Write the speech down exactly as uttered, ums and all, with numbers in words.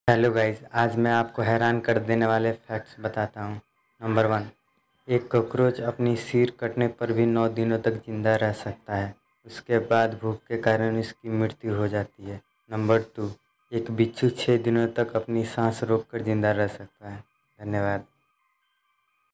Hello guys, आज मैं आपको हैरान कर देने वाले फैक्ट्स बताता हूँ। नंबर वन, एक कॉकरोच अपनी सिर कटने पर भी नौ दिनों तक जिंदा रह सकता है। उसके बाद भूख के कारण इसकी मृत्यु हो जाती है। नंबर टू, एक बिच्छू छः दिनों तक अपनी सांस रोककर जिंदा रह सकता है। धन्यवाद।